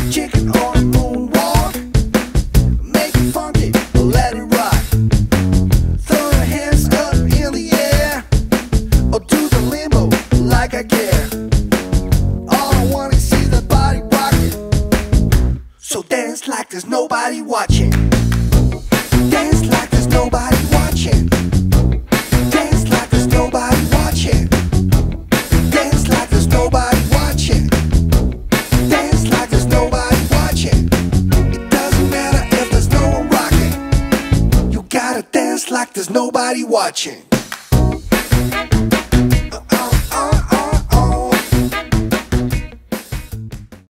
Chicken on a moonwalk, make it funky, let it rock. Throw your hands up in the air, or do the limbo like I care. All I want is see the body rocking, so dance like there's nobody watching. Dance like there's nobody watching. Dance like there's nobody watching. Dance like there's nobody watching. Dance like there's nobody watching. It doesn't matter if there's no one rocking. You gotta dance like there's nobody watching.